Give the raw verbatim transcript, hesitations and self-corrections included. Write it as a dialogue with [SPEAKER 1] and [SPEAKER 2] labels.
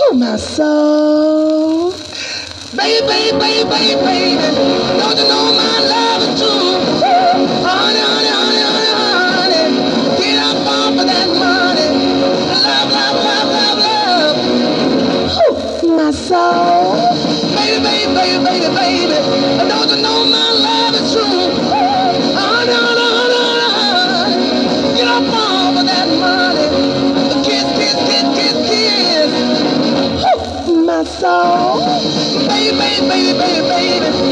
[SPEAKER 1] My soul. Baby, baby, baby, baby, baby. Don't you know my love is true? Honey, honey, honey, honey, honey. Get up off of that money. Love, love, love, love, love. Ooh, my soul. Baby, baby, baby, baby, baby. Don't you know my love is true? Honey, honey, honey, honey. Get up off of that money. Kiss, kiss, kiss, kiss, kiss. My soul, baby, baby, baby, baby, baby.